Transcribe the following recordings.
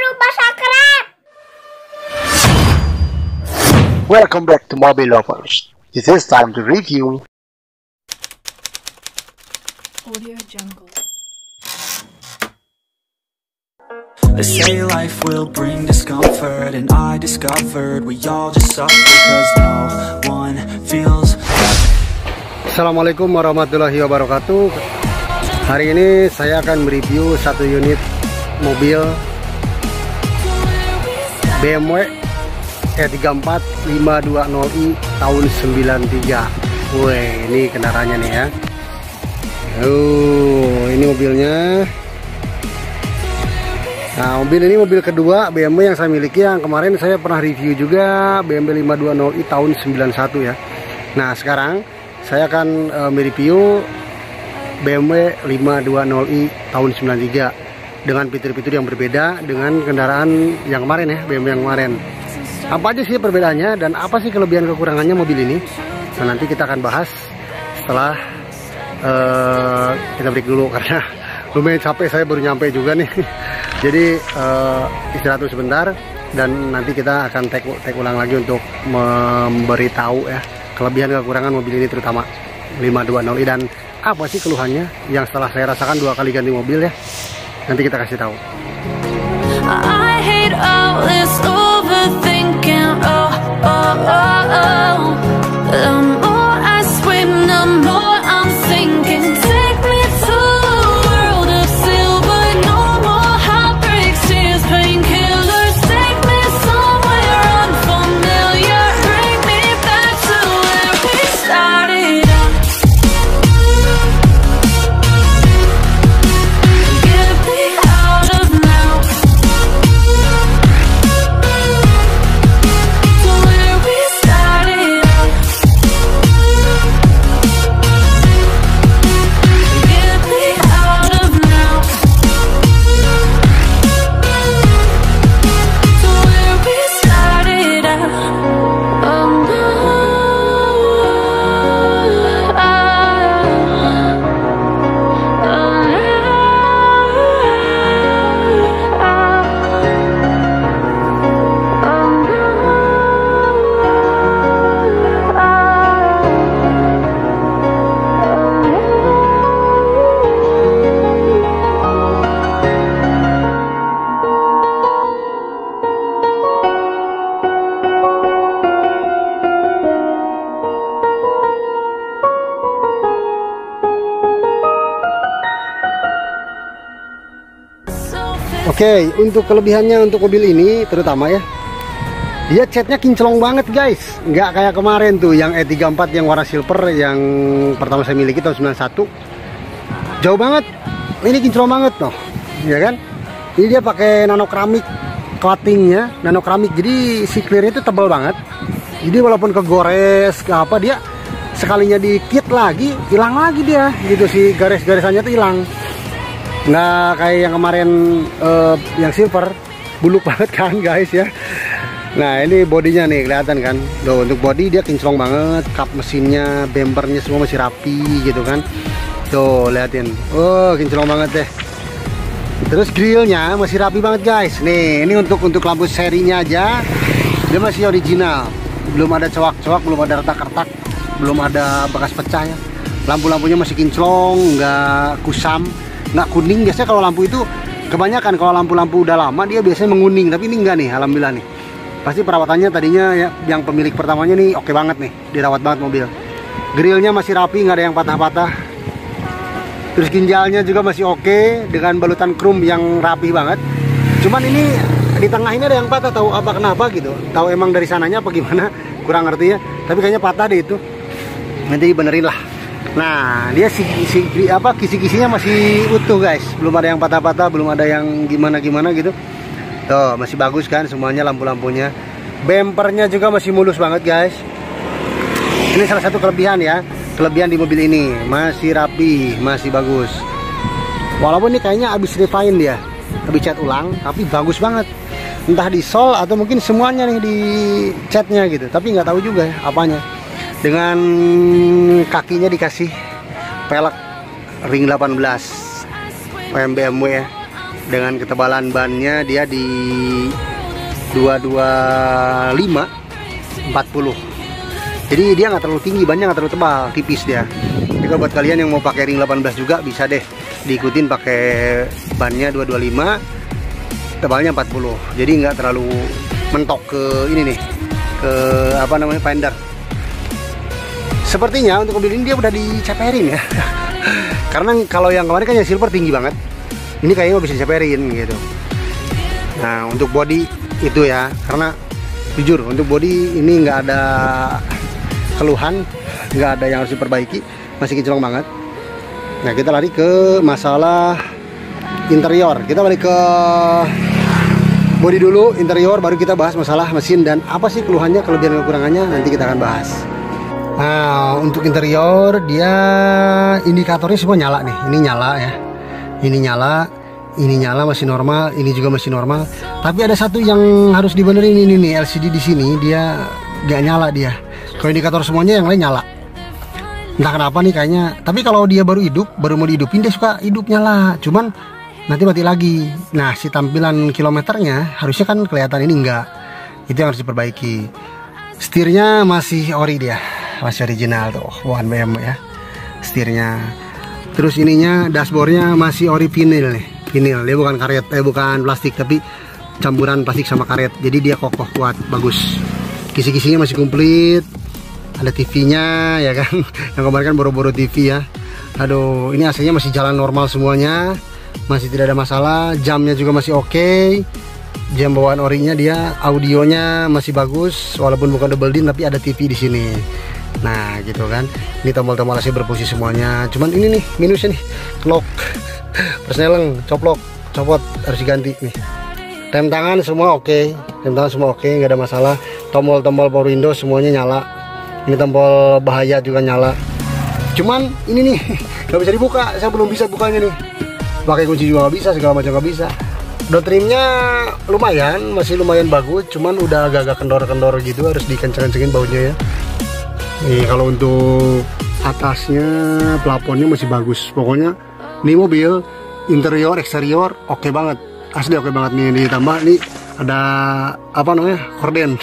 lupa subscribe. Welcome back to Mobile Lovers. It is time to review Audio Jungle. They say life will bring discomfort, and I discovered we all just suffer because no one feels. Assalamualaikum warahmatullahi wabarakatuh. Hari ini saya akan mereview satu unit mobil BMW E34 520i tahun 93. Wih, ini kendaraannya nih ya. Ini mobilnya. Nah, mobil ini mobil kedua BMW yang saya miliki. Yang kemarin saya pernah review juga BMW 520i tahun 91 ya. Nah, sekarang saya akan mereview BMW 520i tahun 93 dengan fitur-fitur yang berbeda dengan kendaraan yang kemarin ya, BMW yang kemarin. Apa aja sih perbedaannya dan apa sih kelebihan kekurangannya mobil ini? Nah, nanti kita akan bahas setelah kita break dulu karena lumayan capek, saya baru nyampe juga nih. Jadi istirahat dulu sebentar dan nanti kita akan take ulang lagi untuk memberitahu ya kelebihan kekurangan mobil ini, terutama 520i, dan apa sih keluhannya yang setelah saya rasakan 2 kali ganti mobil ya. Nanti kita kasih tahu. I hate all this overthinking. The more I swim, the more I'm sinking. Take me to a world of silver. No more heartbreaks, tears, painkillers. Take me somewhere unfamiliar. Bring me back to where we started out. Get me out of now. To where we started out. Get me out of now. To where we started out. Oke, untuk kelebihannya untuk mobil ini terutama ya, dia catnya kinclong banget guys. Nggak kayak kemarin tuh yang E34 yang warna silver yang pertama saya miliki tahun 91. Jauh banget. Ini kinclong banget loh, ya kan? Ini dia pakai nano keramik coatingnya, nano keramik. Jadi si clearnya itu tebal banget. Jadi walaupun kegores ke apa, dia sekalinya dikit lagi hilang lagi dia gitu, si garis-garisannya tuh hilang. Nggak kayak yang kemarin yang silver, buluk banget kan guys ya. Nah, ini bodinya nih kelihatan kan. Loh, untuk body dia kinclong banget, kap mesinnya, bempernya semua masih rapi gitu kan. Tuh liatin, oh kinclong banget deh. Terus grillnya masih rapi banget guys. Nih, ini untuk lampu serinya aja dia masih original, belum ada cowak-cowak, belum ada retak-retak, belum ada bekas pecah ya. Lampu-lampunya masih kinclong, nggak kusam, nggak kuning. Biasanya kalau lampu itu kebanyakan kalau lampu-lampu udah lama dia biasanya menguning, tapi ini enggak nih, alhamdulillah nih. Pasti perawatannya tadinya ya, yang pemilik pertamanya nih oke banget nih, dirawat banget mobil. Grillnya masih rapi, nggak ada yang patah-patah. Terus ginjalnya juga masih oke dengan balutan krum yang rapi banget. Cuman ini di tengah ini ada yang patah, tahu apa kenapa gitu. Tahu emang dari sananya apa gimana, kurang ngerti ya. Tapi kayaknya patah deh itu. Nanti benerin lah. Nah, dia kisi-kisinya masih utuh guys, belum ada yang patah-patah, belum ada yang gimana-gimana gitu. Tuh, masih bagus kan semuanya, lampu-lampunya. Bempernya juga masih mulus banget guys. Ini salah satu kelebihan ya, kelebihan di mobil ini, masih rapi, masih bagus. Walaupun ini kayaknya habis refine dia, habis cat ulang, tapi bagus banget. Entah di sol atau mungkin semuanya nih di catnya gitu, tapi nggak tahu juga ya apanya. Dengan kakinya dikasih pelek ring 18 BMW ya. dengan ketebalan bannya dia di 225 40. Jadi dia nggak terlalu tinggi, bannya nggak terlalu tebal, tipis dia. Jadi kalau buat kalian yang mau pakai ring 18 juga bisa deh diikutin pakai bannya 225, tebalnya 40. Jadi nggak terlalu mentok ke ini nih, ke apa namanya, fender. Sepertinya untuk mobil ini dia udah diceperin ya. Karena kalau yang kemarin kan yang silver tinggi banget, ini kayaknya bisa diceperin gitu. Nah untuk body itu ya, karena jujur untuk body ini nggak ada keluhan, nggak ada yang harus diperbaiki, masih kinclong banget. Nah kita lari ke masalah interior, kita balik ke body dulu, interior, baru kita bahas masalah mesin dan apa sih keluhannya, kelebihan dan kekurangannya, nanti kita akan bahas. Nah untuk interior dia indikatornya semua nyala nih, ini nyala ya, ini nyala masih normal, ini juga masih normal. Tapi ada satu yang harus dibenerin, ini nih LCD di sini dia nggak nyala dia. Kalau indikator semuanya yang lain nyala. Entah kenapa nih kayaknya. Tapi kalau dia baru mau dihidupin dia suka hidup nyala. Cuman nanti mati lagi. Nah si tampilan kilometernya harusnya kan kelihatan, ini enggak. Itu yang harus diperbaiki. Setirnya masih ori dia, masih original tuh, 1BM ya setirnya. Terus ininya dashboardnya masih ori vinil nih. Vinil, dia bukan karet, bukan plastik, tapi campuran plastik sama karet. Jadi dia kokoh, kuat, bagus. Kisi-kisinya masih komplit. Ada TV-nya ya kan. Yang kemarin kan boro-boro TV ya. Aduh, ini AC-nya masih jalan normal semuanya. Masih tidak ada masalah. Jamnya juga masih oke. Jam bawaan orinya dia, audionya masih bagus walaupun bukan double din tapi ada TV di sini. Nah, gitu kan. Ini tombol-tombol AC berfungsi semuanya. Cuman ini nih minusnya nih. Lock. Persneleng, coplok, copot, harus diganti nih. Rem tangan semua oke, nggak ada masalah. Tombol-tombol power window semuanya nyala. Ini tombol bahaya juga nyala. Cuman ini nih nggak bisa dibuka, saya belum bisa bukanya nih. Pakai kunci juga nggak bisa, segala macam nggak bisa. Door trimnya lumayan, masih lumayan bagus. Cuman udah agak-agak kendor-kendor gitu, harus dikenceng-kencengin baunya ya. Nih kalau untuk atasnya, plafonnya masih bagus. Pokoknya ini mobil interior eksterior oke banget, asli oke banget nih. Ditambah nih ada apa namanya, korden.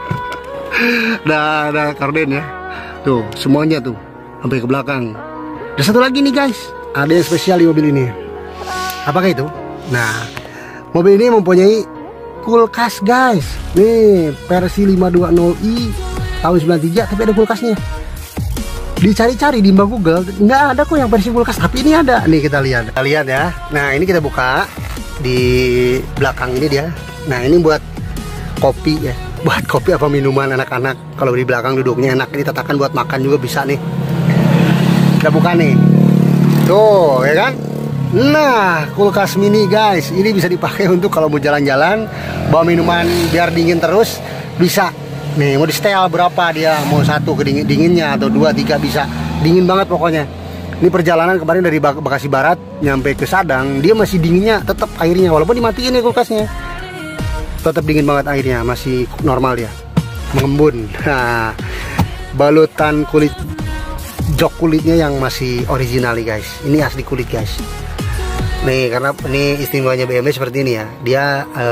ada korden ya, tuh semuanya tuh sampai ke belakang. Ada satu lagi nih guys, ada yang spesial di mobil ini. Apakah itu? Nah mobil ini mempunyai kulkas guys. Nih versi 520i tahun 93, tapi ada kulkasnya. Dicari-cari di mbak Google nggak ada kok yang versi kulkas, tapi ini ada. Nih kita lihat ya. Nah ini kita buka di belakang ini dia. Nah ini buat kopi ya, buat kopi apa minuman anak-anak. Kalau di belakang duduknya enak, ditatakan buat makan juga bisa nih. Kita buka nih, tuh ya kan. Nah kulkas mini guys, ini bisa dipakai untuk kalau mau jalan-jalan bawa minuman biar dingin terus bisa. Nih mau di setel berapa dia, mau satu ke dinginnya atau 2, 3 bisa, dingin banget pokoknya. Ini perjalanan kemarin dari Bekasi Barat nyampe ke Sadang, dia masih dinginnya tetap airnya, walaupun dimatiin ya kulkasnya, tetap dingin banget airnya, masih normal dia, mengembun. Nah balutan kulit, jok kulitnya yang masih original nih guys, ini asli kulit guys. Nih karena ini istimewanya BMW seperti ini ya, dia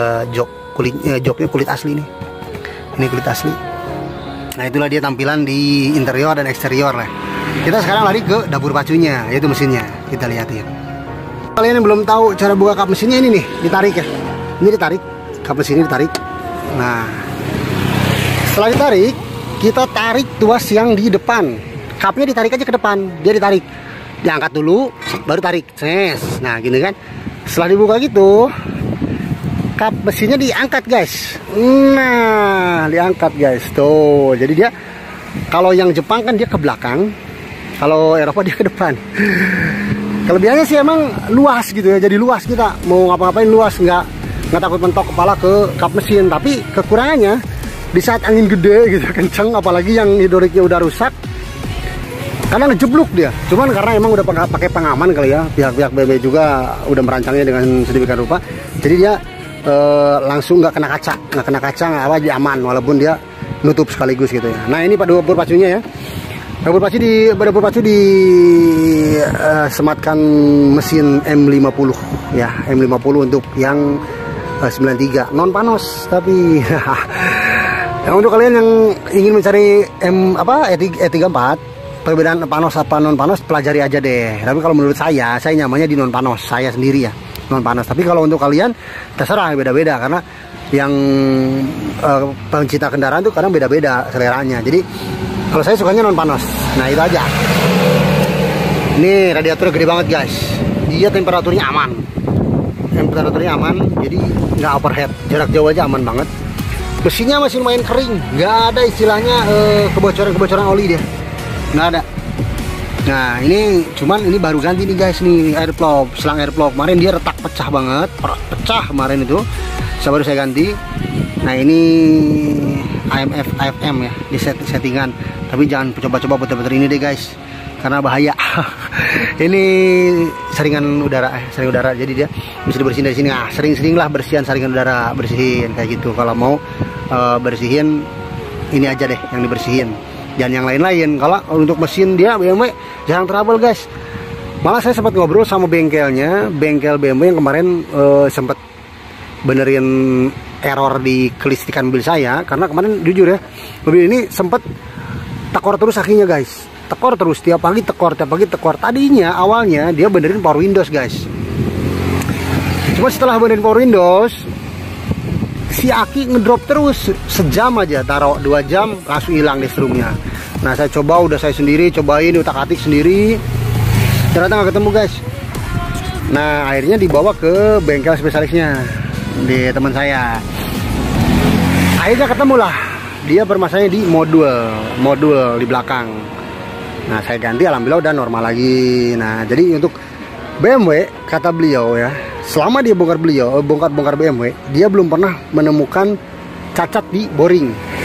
joknya kulit asli nih. Ini kulit asli. Nah itulah dia tampilan di interior dan eksterior lah. Kita sekarang lari ke dapur pacunya, yaitu mesinnya. Kita lihatin. Kalian yang belum tahu cara buka kap mesinnya, ini nih, ditarik ya. Ini ditarik, kap mesinnya ditarik. Nah setelah ditarik, kita tarik tuas yang di depan. Kapnya ditarik aja ke depan, dia ditarik. Diangkat dulu, baru tarik. Nah gini kan. Setelah dibuka gitu, kap mesinnya diangkat guys. Nah diangkat guys tuh. Jadi dia kalau yang Jepang kan dia ke belakang, kalau Eropa dia ke depan. Kelebihannya sih emang luas gitu ya, jadi luas, kita mau ngapa-ngapain luas, nggak takut mentok kepala ke kap mesin. Tapi kekurangannya di saat angin gede gitu kenceng, apalagi yang hidroliknya udah rusak, karena ngejeblok dia. Cuman karena emang udah pakai pengaman kali ya, pihak-pihak BMW juga udah merancangnya dengan sedemikian rupa, jadi dia langsung nggak kena kaca, nggak apa, jadi aman walaupun dia nutup sekaligus gitu ya. Nah ini pada dapur pacunya ya. Dapur pacu di sematkan mesin M50 ya, M50 untuk yang 93 non panos. Tapi yang untuk kalian yang ingin mencari E34 perbedaan panos apa non panos, pelajari aja deh. Tapi kalau menurut saya nyamannya di non panos, saya sendiri ya, non panos. Tapi kalau untuk kalian terserah, beda-beda, karena yang pencinta kendaraan tuh kadang beda-beda seleranya. Jadi kalau saya sukanya non panos. Nah itu aja. Ini radiator gede banget guys. Dia temperaturnya aman. Jadi nggak overheat. Jarak jauh aja aman banget. Mesinnya masih lumayan kering. Nggak ada istilahnya kebocoran oli dia. Nggak ada. Nah ini baru ganti nih guys nih, selang air flow. Kemarin dia retak pecah banget, pecah kemarin itu. Baru saya ganti. Nah ini AFM ya, di settingan. Tapi jangan coba-coba putar-putar ini deh guys, karena bahaya. Ini saringan udara, jadi dia bisa dibersihin dari sini. Nah, sering-seringlah bersihan saringan udara, bersihin kayak gitu. Kalau mau bersihin ini aja deh yang dibersihin, jangan yang lain-lain. Kalau untuk mesin dia BMW jarang trouble guys. Malah saya sempat ngobrol sama bengkel BMW yang kemarin sempat benerin error di kelistrikan mobil saya. Karena kemarin jujur ya, mobil ini sempat tekor terus akinya guys, tekor terus, tiap pagi tekor. Tadinya awalnya dia benerin power windows guys, cuma setelah benerin power windows si aki ngedrop terus, sejam aja taruh 2 jam langsung hilang deh strumnya. Nah saya cobain utak-atik sendiri, ternyata nggak ketemu guys. Nah akhirnya dibawa ke bengkel spesialisnya di teman saya. Akhirnya ketemu lah, dia bermasalahnya di modul di belakang. Nah saya ganti, alhamdulillah udah normal lagi. Nah jadi untuk BMW, kata beliau ya, selama dia bongkar BMW, dia belum pernah menemukan cacat di boring.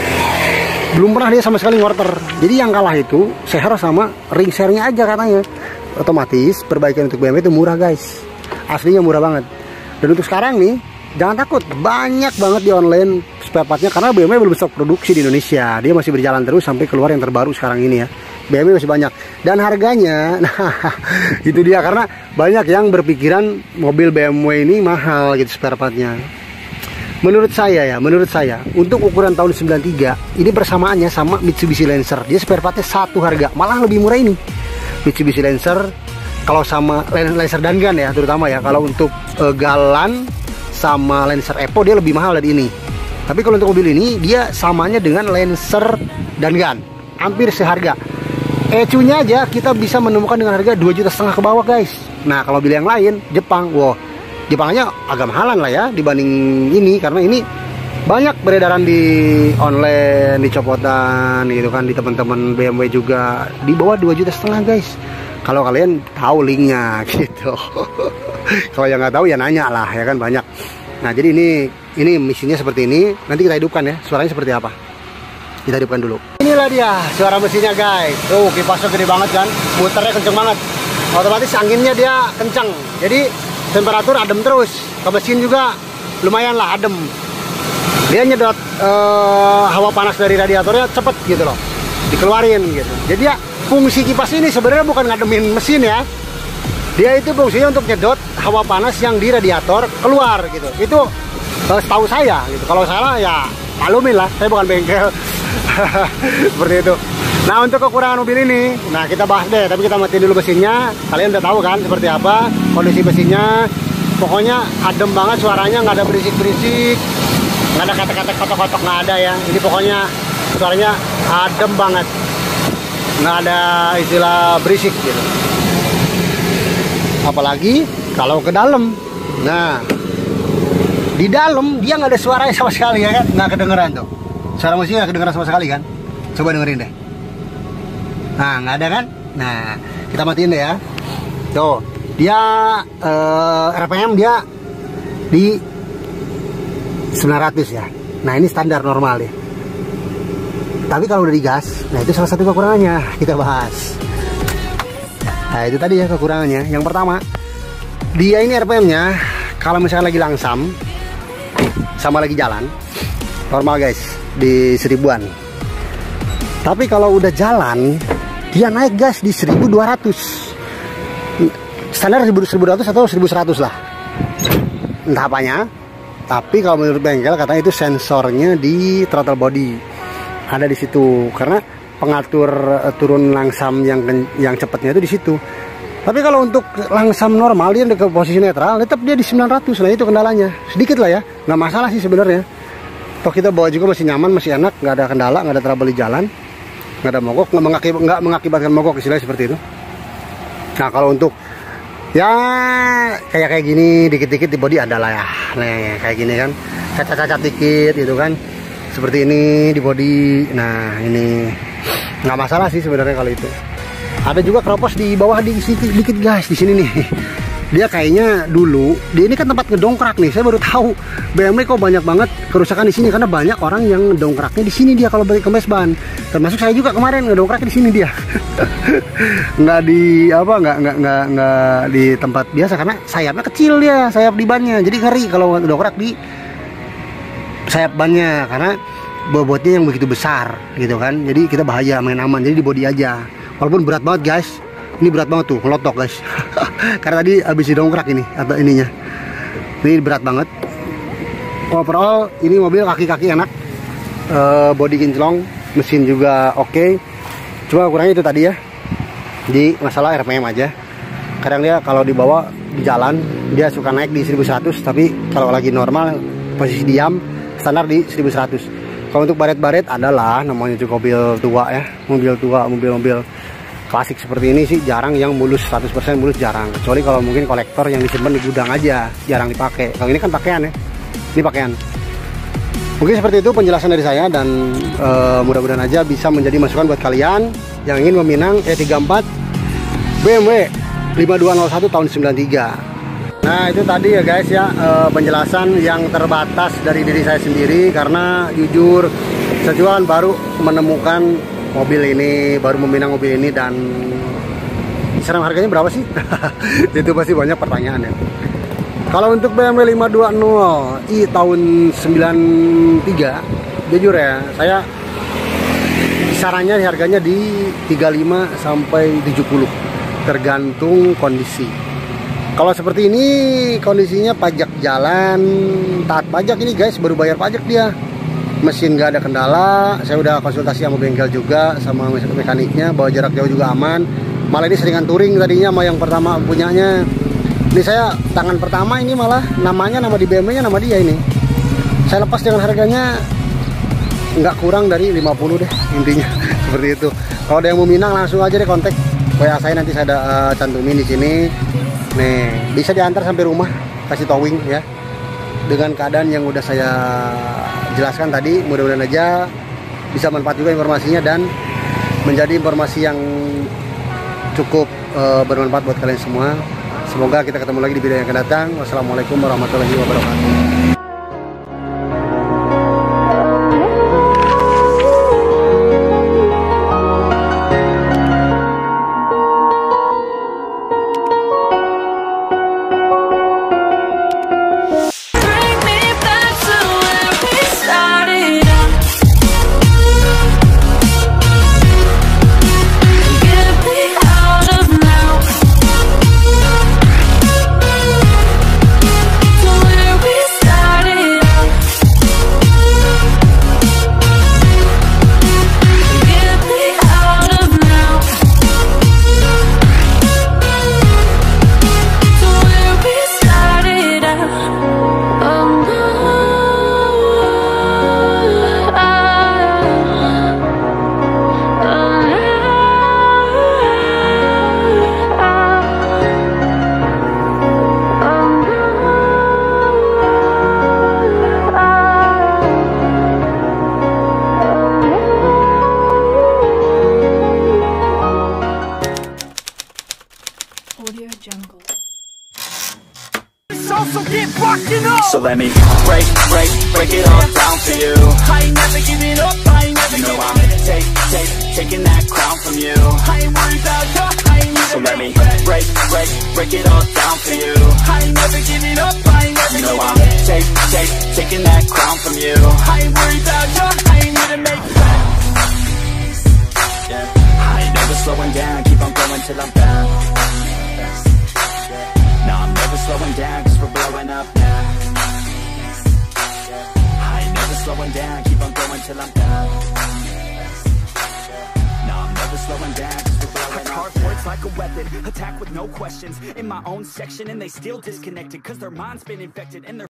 Belum pernah dia sama sekali ngorter. Jadi yang kalah itu share sama ring share-nya aja katanya. Otomatis perbaikan untuk BMW itu murah guys, aslinya murah banget. Dan untuk sekarang nih, jangan takut, banyak banget di online spare partnya, karena BMW belum stok produksi di Indonesia. Dia masih berjalan terus sampai keluar yang terbaru sekarang ini ya. BMW masih banyak. Dan harganya, nah itu dia, karena banyak yang berpikiran mobil BMW ini mahal gitu spare partnya. Menurut saya, untuk ukuran tahun 93, ini persamaannya sama Mitsubishi Lancer. Dia spare partnya satu harga, malah lebih murah ini. Mitsubishi Lancer, kalau sama Lancer Dangan ya, terutama ya, kalau untuk Galan sama Lancer Evo dia lebih mahal dari ini. Tapi kalau untuk mobil ini dia samanya dengan Lancer Dangan, hampir seharga. ECU-nya aja kita bisa menemukan dengan harga 2,5 juta ke bawah guys. Nah kalau mobil yang lain Jepang, Jepangnya agak mahalan lah ya dibanding ini, karena ini banyak beredaran di online, di copotan gitu kan, di teman-teman BMW juga di bawah 2,5 juta guys. Kalau kalian tahu linknya gitu. Kalau yang nggak tahu ya nanya lah ya kan, banyak. Nah jadi ini mesinnya seperti ini. Nanti kita hidupkan ya, suaranya seperti apa. Kita hidupkan dulu. Inilah dia suara mesinnya guys. Tuh kipasnya gede banget kan, muternya kenceng banget. Otomatis anginnya dia kenceng, jadi temperatur adem terus. Ke mesin juga lumayan lah adem. Dia nyedot hawa panas dari radiatornya cepet gitu loh, dikeluarin gitu. Jadi ya fungsi kipas ini sebenarnya bukan ngademin mesin ya. Dia itu fungsinya untuk nyedot hawa panas yang di radiator keluar gitu. Itu setahu saya gitu. Kalau salah ya maklumin lah, saya bukan bengkel. Seperti itu. Nah untuk kekurangan mobil ini, nah kita bahas deh. Tapi kita matiin dulu mesinnya. Kalian udah tahu kan seperti apa kondisi mesinnya. Pokoknya adem banget suaranya, nggak ada berisik-berisik, nggak ada kata-kata kotok-kotok, nggak ada ya. Ini pokoknya suaranya adem banget, nggak ada istilah berisik gitu. Apalagi kalau ke dalam. Nah di dalam dia nggak ada suaranya sama sekali ya kan, nggak kedengeran tuh. Suara musiknya nggak kedengeran sama sekali kan. Coba dengerin deh. Nah nggak ada kan. Nah kita matiin deh ya. Tuh dia RPM dia di 900 ya. Nah ini standar normal ya. Tapi kalau udah digas, nah itu salah satu kekurangannya, kita bahas. Nah itu tadi ya kekurangannya. Yang pertama, dia ini RPM-nya kalau misalnya lagi langsam sama lagi jalan normal guys di 1000-an. Tapi kalau udah jalan dia naik guys di 1200. Standar 1200 atau 1100 lah, entah apanya. Tapi kalau menurut bengkel katanya itu sensornya di throttle body ada di situ, karena pengatur turun langsam yang cepatnya itu di situ. Tapi kalau untuk langsam normal dia ke posisi netral, tetap dia di 900. Nah itu kendalanya, sedikit lah ya, nggak masalah sih sebenarnya. Toh kita bawa juga masih nyaman, masih enak, nggak ada kendala, nggak ada trouble di jalan, nggak ada mogok, nggak mengakibatkan mogok, istilahnya seperti itu. Nah kalau untuk ya kayak gini dikit-dikit di body adalah ya, nih kayak gini kan, cacat-cacat dikit gitu kan, seperti ini di body. Nah ini nggak masalah sih sebenarnya kalau itu. Ada juga keropos di bawah di sini dikit guys, di sini nih. Dia kayaknya dulu, dia ini kan tempat ngedongkrak nih. Saya baru tahu BMW kok banyak banget kerusakan di sini, karena banyak orang yang ngedongkraknya di sini dia kalau balik ke ban. Termasuk saya juga kemarin ngedongkraknya di sini dia. Nggak di apa, nggak di tempat biasa, karena sayapnya kecil dia, sayap di bannya. Jadi ngeri kalau ngedongkrak di sayap bannya, karena bobotnya yang begitu besar gitu kan. Jadi kita bahaya main aman, jadi di body aja. Walaupun berat banget guys. Ini berat banget tuh, ngelotok guys. Karena tadi habis didongkrak ini atau ininya. Ini berat banget. Overall ini mobil kaki-kaki enak, body kinclong, mesin juga oke. Cuma kurangnya itu tadi ya, di masalah RPM aja. Kadang dia kalau dibawa di jalan dia suka naik di 1100, tapi kalau lagi normal posisi diam standar di 1100. Kalau untuk baret-baret adalah namanya juga mobil tua ya, mobil klasik seperti ini sih jarang yang mulus 100% mulus, jarang. Kecuali kalau mungkin kolektor yang disimpan di gudang aja, jarang dipakai. Kalau ini kan pakaian ya, ini pakaian. Mungkin seperti itu penjelasan dari saya, dan mudah-mudahan aja bisa menjadi masukan buat kalian yang ingin meminang E34 BMW 5201 tahun 93. Nah itu tadi ya guys ya, penjelasan yang terbatas dari diri saya sendiri, karena jujur saya juga baru menemukan mobil ini, baru meminang mobil ini, dan sekarang harganya berapa sih? Itu pasti banyak pertanyaan ya. Kalau untuk BMW 520i tahun 93, jujur ya, saya kisarannya harganya di 35 sampai 70, tergantung kondisi. Kalau seperti ini kondisinya pajak jalan, taat pajak ini guys, baru bayar pajak dia. Mesin nggak ada kendala, saya udah konsultasi sama bengkel juga, sama mekaniknya, bawa jarak jauh juga aman. Malah ini seringan touring tadinya sama yang pertama punyanya. Ini saya tangan pertama, ini malah namanya nama di BMW nya nama dia ini. Saya lepas dengan harganya nggak kurang dari 50 deh intinya. Seperti itu. Kalau ada yang mau minang langsung aja deh kontak WA saya, nanti saya ada cantumin di sini. Nih bisa diantar sampai rumah, kasih towing ya, dengan keadaan yang udah saya jelaskan tadi. Mudah-mudahan aja bisa manfaat juga informasinya dan menjadi informasi yang cukup bermanfaat buat kalian semua. Semoga kita ketemu lagi di video yang akan datang. Wassalamualaikum warahmatullahi wabarakatuh. So let me break it all down for you. I ain't never giving up, I ain't never giving up. I'm taking that crown from you. I ain't worried about you, I ain't never. So let me break it all down for you. I ain't never giving up, I ain't never giving up. I'm taking that crown from you. I ain't worried about you, I ain't here to make plans. Yeah, I ain't never slowing down, keep on going till I'm found. No, I'm never slowing down, cause we're blowing up now. I ain't never slowing down, keep on going till I'm down. No, I'm never slowing down, cause we're blowing up. Hard words like a weapon, attack with no questions. In my own section and they still disconnected, cause their mind's been infected and their